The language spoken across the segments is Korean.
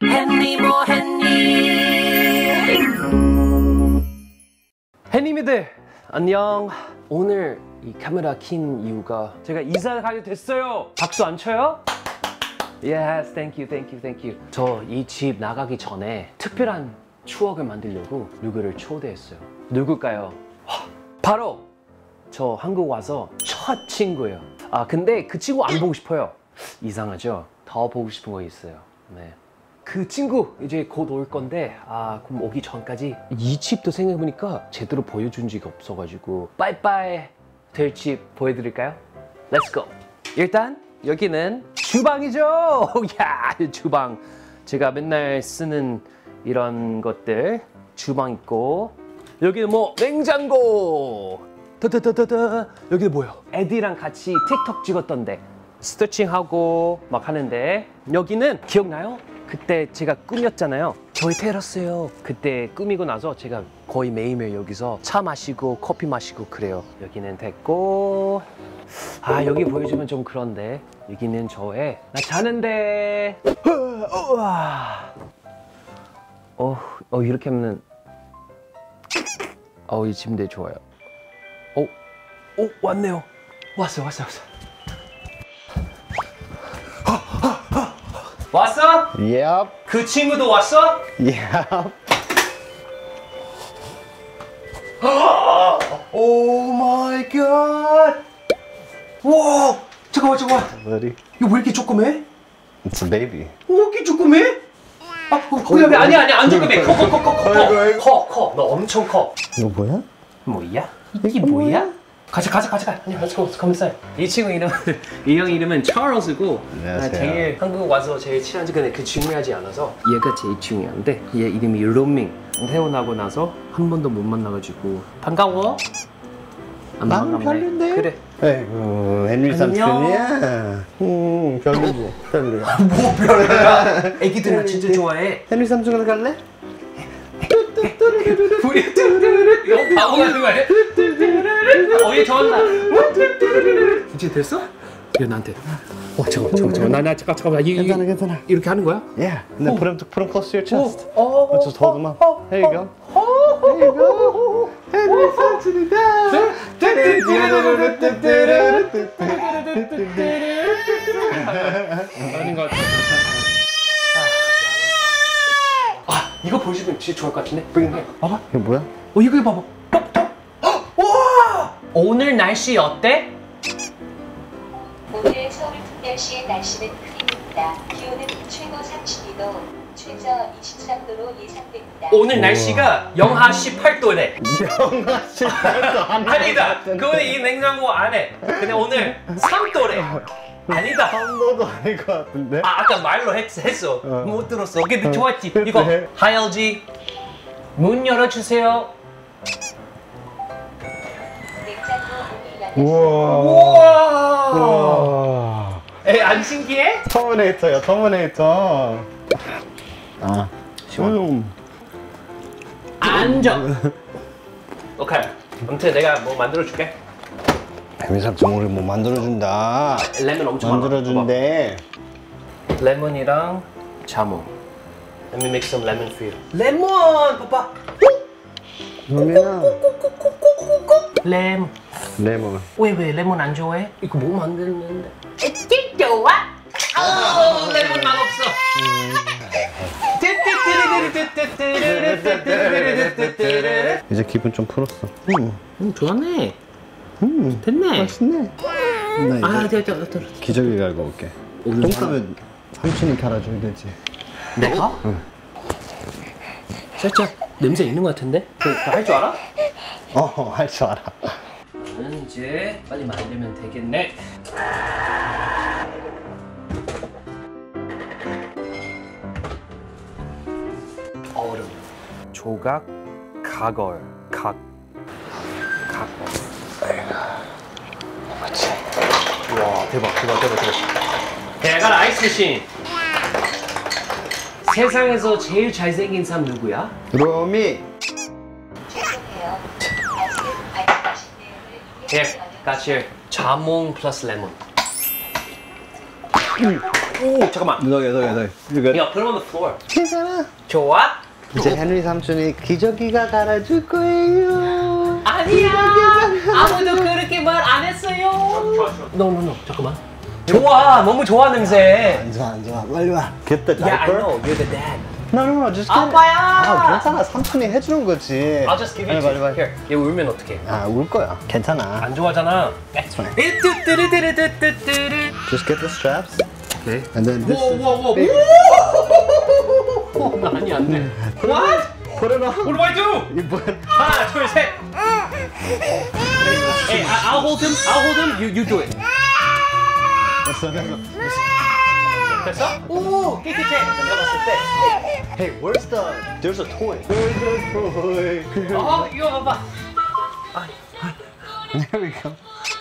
했니 뭐 했니? 햇님이들 안녕. 오늘 이 카메라 킨 이유가 제가 이사 가게 됐어요. 박수 안 쳐요? Yes, thank you, thank you, thank you. 저 이 집 나가기 전에 특별한 추억을 만들려고 누구를 초대했어요. 누굴까요? 바로 저 한국 와서 첫 친구예요. 아 근데 그 친구 안 보고 싶어요. 이상하죠? 더 보고 싶은 거 있어요. 네. 그 친구 이제 곧 올 건데 그럼 오기 전까지 이 집도 생각해보니까 제대로 보여준 적이 없어가지고 빠이빠이 될 집 보여드릴까요? Let's go. 일단 여기는 주방이죠. 야, 주방. 제가 맨날 쓰는 이런 것들 주방 있고, 여기는 뭐 냉장고. 따따따따. 여기는 뭐예요? 애들이랑 같이 틱톡 찍었던데 스트레칭하고 막 하는데, 여기는 기억나요? 그때 제가 꾸몄잖아요. 저희 테라스예요. 그때 꾸미고 나서 제가 거의 매일매일 여기서 차 마시고 커피 마시고 그래요. 여기는 됐고, 여기 보여주면 좀 그런데 여기는 저의 나 자는데. 이렇게 하면은 이 침대 좋아요. 왔네요. 왔어. 왔어? Yep. 그 친구도 왔어? Yep. Oh my god. 와, 잠깐만. Buddy. 이거 왜 이렇게 조그매? It's a baby. 왜 이렇게 조그매? 아니야, 안 조그매. 커. 너 엄청 커. 이거 뭐야? 뭐야? 이게 뭐야? 가자. 아니, let's go. Come inside. 이 친구 이 형 이름은 찰스고, 제일 한국 와서 제일 친한지 근데 그 중요하지 않아서 얘가 제일 중요한데, 얘 이름이 로밍. 태어나고 나서 한 번도 못 만나가지고 반가워. 나는 별론데. 그래. 에이구, 헨리 삼촌이야. 별로지. 별로야. 뭐 별로야? 애기들 나 진짜 좋아해. 헨리 삼촌으로 갈래? 이거 바보 같은 거 아니야? 얘 좋아한다. 이제 됐어? 얘 나한테. 잠깐만. 잠깐만. 괜찮아. 이렇게 하는 거야? Yeah. And then put him close to your chest. Just hold him up. There you go. 헨리 삼촌이다. 아닌 것 같아. 이거 보시면 진짜 좋을 것 같은데? 봐봐. 이거 뭐야? 이거 봐봐. 와! 오늘 날씨 어때? 오늘 서울 특별시의 날씨는 흐립니다. 기온은 최고 32도, 최저 23도로 예상됩니다. 오늘 날씨가 영하 18도래. 영하 18도 아니다. 그거는 이 냉장고 안에. 근데 오늘 3도래. 아니다. 3도도 아닐 것 같은데? 아까 말로 했어. 못 들었어. 근데 좋았지. 이거 하이LG 문 열어주세요. 우와. 안 신기해? 터미네이터. 시원. 앉아. 오케이. 아무튼 내가 뭐 만들어줄게. 헨리 삼촌 오늘 뭐 만들어준다. 레몬 엄청 많아. 만들어준대. 레몬이랑 자몽. Let me make some lemon for you. 레몬! 봐봐. 그러면 레몬. 왜 레몬 안 좋아해? 이거 뭐 만들는데? 진짜 좋아? 레몬 맛없어. 이제 기분 좀 풀었어. 좋았네. 됐네. 맛있네. 됐다. 기저귀 갈고 올게. 똥 싸면 삼촌이 갈아줘야 되지. 내가? 응. 살짝 냄새 있는 것 같은데? 할 줄 알아? 할 줄 알아. 나는 이제 빨리 만들면 되겠네. 얼음, 조각, 가걸, 각걸. 그렇지. 와, 대박. 내가 아이스신. 세상에서 제일 잘생긴 사람 누구야? 로미. 죄송해요. 아직은 말씀하신 내용을 이해하지 자몽 플러스 레몬. 오 잠깐만. 너게. 이거 야, put him on the floor. 괜찮아. 좋아? 이제 헨리 삼촌이 기저귀가 달아줄 거예요. 아니야. 아무도 그렇게 말 안 했어요. No. 잠깐만. 좋아. 너무 좋아 냄새. 안 좋아. 빨리 와. Get the Yeah, I diaper. know. You're the dad. No, just get it. 아빠야. 아, 괜찮아. 삼촌이 해주는 거지. I'll just give it to you. 빨리. Here. 얘 울면 어떡해? 아, 울 거야. 괜찮아. 안 좋아하잖아. That's fine. 뚜뚜뚜루뚜루뚜뚜뚜. Just get the straps. Okay. And then this is 워. big. 아니 안 돼. What? Put it on. What do I do? You put. 하나, 둘, 셋. Hey, I'll hold him. You do it. 됐어. 됐어? 오, 깨끗해. 내가 봤을 때. Hey, where's the? There's a toy. There's a toy. 이거 봐봐. There we go.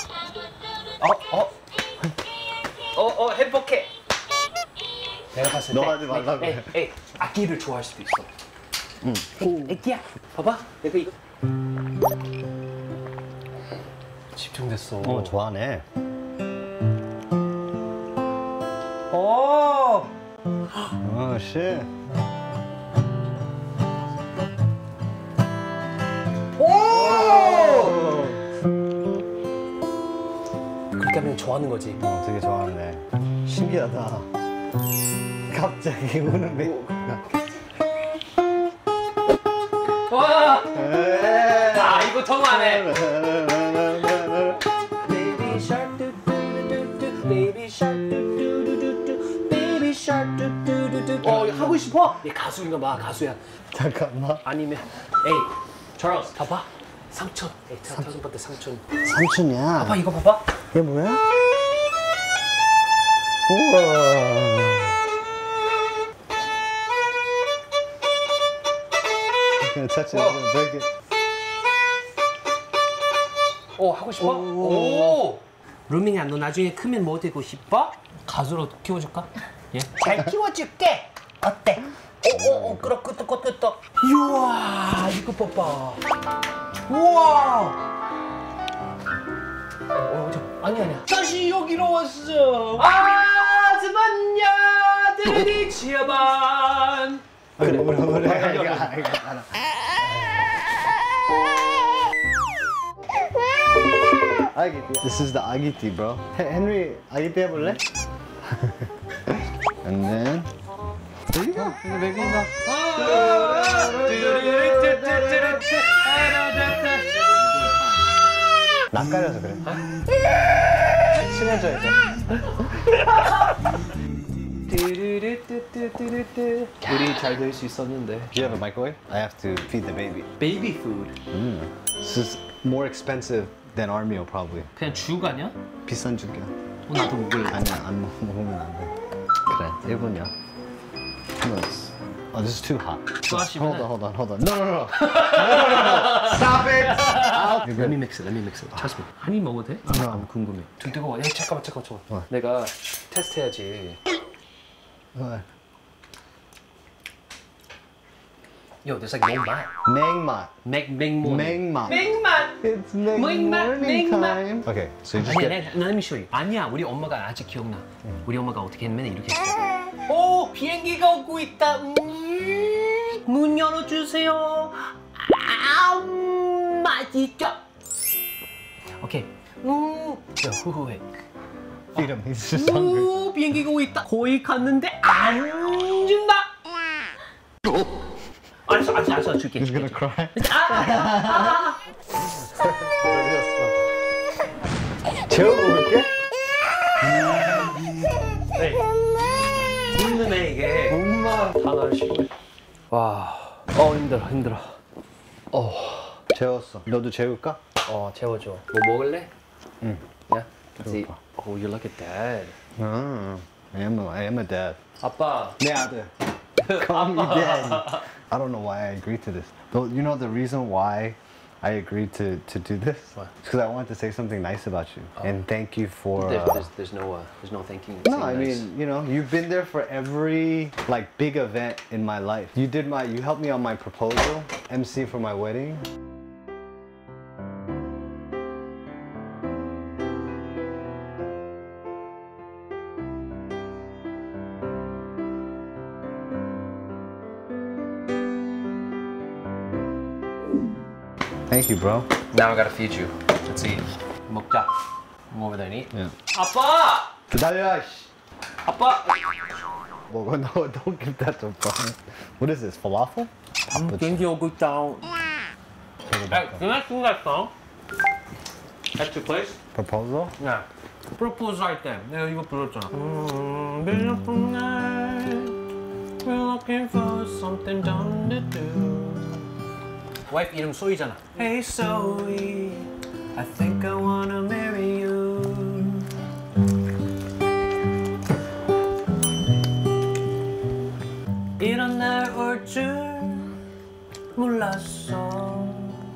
행복해. 내가 봤을 때. 너 하지 말라고 해. 에이, 악기를 좋아할 수도 있어. 애기야, 봐봐. 내가 이거. 집중됐어. 좋아하네. shit. 그렇게 하면 좋아하는 거지. 되게 좋아하네. 신기하다. 갑자기 우는 메이크가. 와! 아, 이거 통하네. Baby shark do do do do baby shark do do do do baby shark do do do do. 이거 하고 싶어? 얘 가수인가 봐, 가수야. 잠깐만. 아니면 에이, 찰스, 봐봐. 삼촌. 에이, 삼촌한테 삼촌. 삼촌이야. 봐봐, 이거 봐봐. 이게 뭐야? 우와. Gonna touch it, I'm gonna break it. 하고 싶어? 오. 루밍아, 너 나중에 크면 뭐 되고 싶어? 가수로 키워줄까? 예? 잘 키워줄게. 어때? 끄덕. 이야, 이거 봐봐. 우와. 아니야. 다시 여기로 왔어. 아즈만야 드리치야반. 그래. 아기띠. This is the 아기띠, bro. Henry, 아기띠 해볼래? And then there you go. And the baby in 낯가려서 그래. 친해져야 돼. 우리 잘 될 수 있었는데. Do you have a microwave? I have to feed the baby. 베이비 푸드. This is more expensive than our meal, probably. 그냥 죽 아니야? 비싼 죽이야. 나도 먹을래. 아니야, 안 먹으면 안 돼. 그래, 1분이야. Oh, this is too hot. 좋아하시면 Hold on. No. Stop it! Let me mix it. Trust me. 한입 먹어도 돼? 너무 궁금해. 좀 뜨거워. 야, 잠깐만. 내가 테스트해야지. Yo, there's like 맹맛. 맹맛. 맹맛. It's morning time. Okay, so you just 아니야, get. let me show you. 아니야, 우리 엄마가 아직 기억나. 우리 엄마가 어떻게 했냐면 이렇게 했어. 오, 비행기가 오고 있다. 문 열어주세요. 맛있죠? 오케이. 야, 후후해. Feed him. He's just hungry. 비행기가 오고 있다. 거의 갔는데 안 준다. 알았어, 줄게. He's gonna cry. 재우고 올게. 힘드네 이게. 엄마. 하나를 쉬고. 와, 힘들어. 재웠어. 너도 재울까? 재워줘. 뭐 먹을래? 응. 야, 재워봐. Oh, you're like a dad. I am a dad. 아빠. 내 아들. Call me dad. I don't know why I agreed to this. Though, you know the reason why I agreed to do this? What? Because I wanted to say something nice about you and thank you for. There's no thanking. No, I mean, you know, you've been there for every like big event in my life. You helped me on my proposal, MC for my wedding. Thank you, bro. Now I gotta feed you. Let's eat. 먹자. Come over there and eat. Yeah. 아빠! 기다려. 씨. 아빠! 먹어. No, don't give that to bro. What is this? Falafel? 왠지 오고 있다. Hey, can I sing that song? At your place? Proposal? Yeah. 프로포즈 할 때 내가 이거 불렀잖아. Beautiful night, we're looking for something done to do. 와이프 이름 소희잖아. Hey Zoe, I think I wanna marry you. 이런 날 올 줄 몰랐어.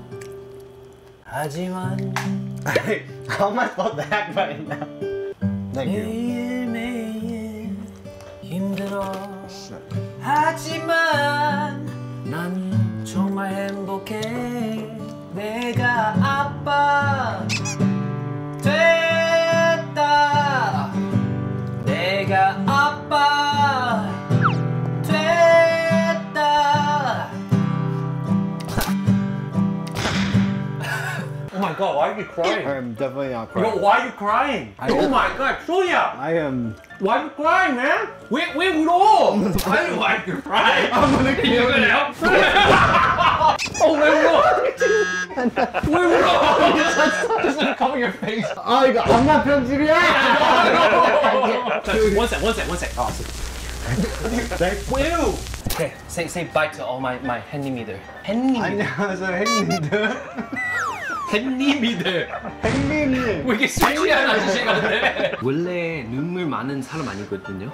하지만 How am I supposed to act right now? Thank you. 매일매일 힘들어. 하지만 난 정말 행복해. 내가 아빠 됐다. 내가 아빠 됐다. Oh my god, why are you crying? I'm definitely not Yo, crying. why are you crying? Oh my god, 소희야! I am. Why are you crying, man? 왜 울어? Why are you crying? I'm gonna kill you now. 왜 울어? 왜 울어? Just cover your face. 아 이거 엄마 편집이야. One sec. Ew. Okay, say bye to all my 햇님이들. 햇님이들. 안녕하세요 행님들. 햇님이들. 행님님. 왜 이렇게 술 취한 아저씨 같네? 원래 눈물 많은 사람 아니거든요.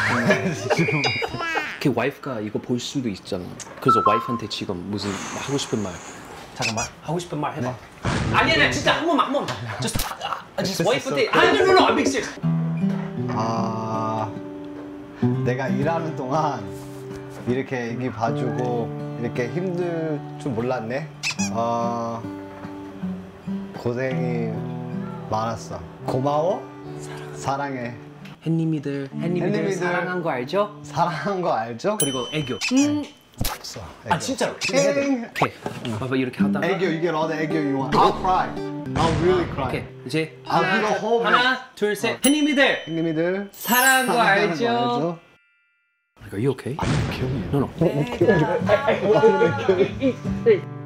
그 와이프가 이거 볼 수도 있잖아. 그래서 와이프한테 지금 무슨 하고 싶은 말. 잠깐만 하고 싶은 말 해봐. 아니야 진짜 한 번만. Just 와이프한테. No, I'm being serious. 아 내가 일하는 동안 이렇게 애기 봐주고 이렇게 힘들 줄 몰랐네. 고생이 많았어. 고마워. 사랑해. 햇님이들 햇님이들. 사랑한 거 알죠? 사랑한 거 알죠? 그리고 애교. 없어. 아 진짜로. 오케이. 봐봐 이렇게 하다가. 애교, you get all the 애교 you want. I'll cry. I'll really cry. 오케이 이제 I'll do the whole 하나 둘 셋. 햇님이들 형님이들 사랑한 거 사랑하는 알죠? 거 알죠? Are you okay? kill you. No. I'll kill you.